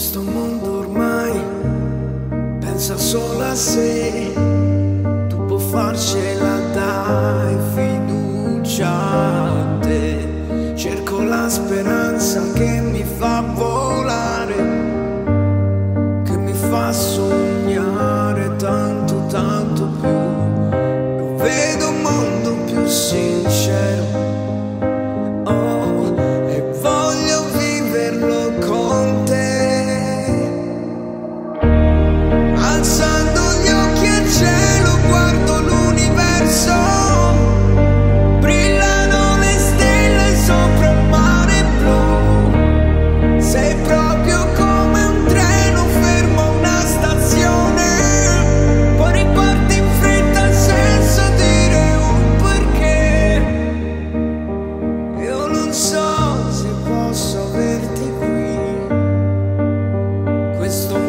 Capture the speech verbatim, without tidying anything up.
Questo mondo ormai pensa solo a sé, tu puoi farcela, dai fiducia a te. Cerco la speranza che mi fa volare, che mi fa sognare tanto tanto più. Lo vedo un mondo più sincero, oh, e voglio viverlo con te. Alzando gli occhi al cielo guardo l'universo, brillano le stelle sopra il mare blu. Sei proprio come un treno fermo a una stazione, poi riparti in fretta senza dire un perché. Io non so se posso averti qui, questo